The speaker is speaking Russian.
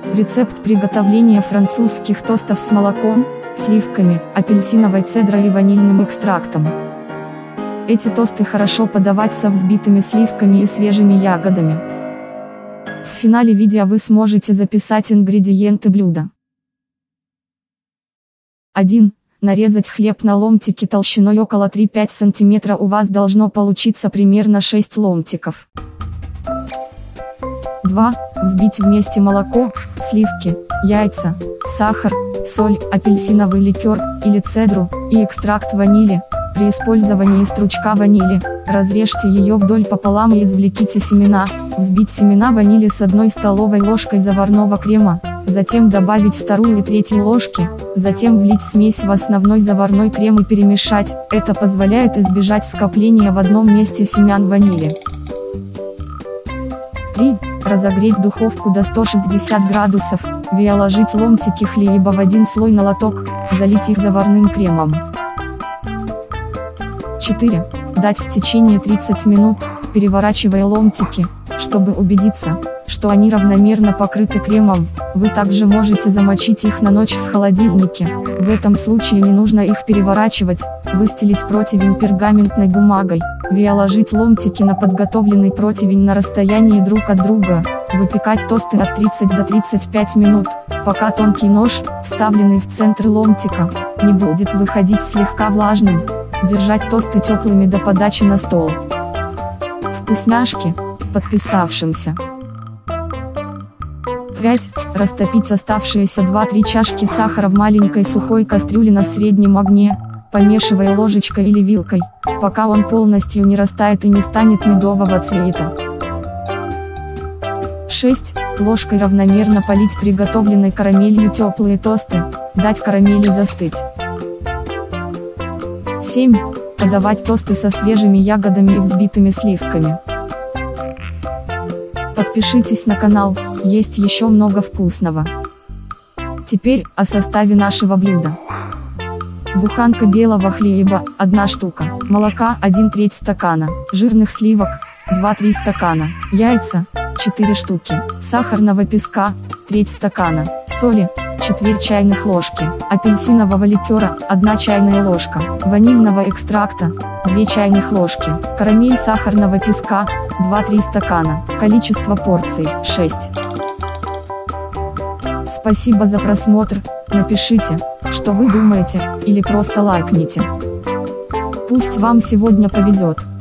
Рецепт приготовления французских тостов с молоком, сливками, апельсиновой цедрой и ванильным экстрактом. Эти тосты хорошо подавать со взбитыми сливками и свежими ягодами. В финале видео вы сможете записать ингредиенты блюда. 1. Нарезать хлеб на ломтики толщиной около 3-5 см. У вас должно получиться примерно 6 ломтиков. 2. Взбить вместе молоко, сливки, яйца, сахар, соль, апельсиновый ликер или цедру и экстракт ванили. При использовании стручка ванили, разрежьте ее вдоль пополам и извлеките семена. Взбить семена ванили с 1 столовой ложкой заварного крема, затем добавить 2 и 3 ложки, затем влить смесь в основной заварной крем и перемешать. Это позволяет избежать скопления в одном месте семян ванили. 3. Разогреть духовку до 160 градусов, вложить ломтики хлеба в 1 слой на лоток, залить их заварным кремом. 4. Дать в течение 30 минут, переворачивая ломтики, чтобы убедиться, что они равномерно покрыты кремом. Вы также можете замочить их на ночь в холодильнике. В этом случае не нужно их переворачивать. Выстелить противень пергаментной бумагой, вложить ломтики на подготовленный противень на расстоянии друг от друга. Выпекать тосты от 30 до 35 минут, пока тонкий нож, вставленный в центр ломтика, не будет выходить слегка влажным. Держать тосты теплыми до подачи на стол. Вкусняшки, подписавшимся. 5. Растопить оставшиеся 2-3 чашки сахара в маленькой сухой кастрюле на среднем огне, помешивая ложечкой или вилкой, пока он полностью не растает и не станет медового цвета. 6. Ложкой равномерно полить приготовленной карамелью теплые тосты, дать карамели застыть. 7. Подавать тосты со свежими ягодами и взбитыми сливками. Подпишитесь на канал, есть еще много вкусного. Теперь о составе нашего блюда. Буханка белого хлеба, 1 штука, молока 1/3 стакана, жирных сливок 2-3 стакана, яйца 4 штуки, сахарного песка 1/3 стакана, соли 1/4 чайных ложки, апельсинового ликера 1 чайная ложка, ванильного экстракта 2 чайных ложки, карамель сахарного песка 2-3 стакана, количество порций 6. Спасибо за просмотр, напишите, что вы думаете, или просто лайкните. Пусть вам сегодня повезет.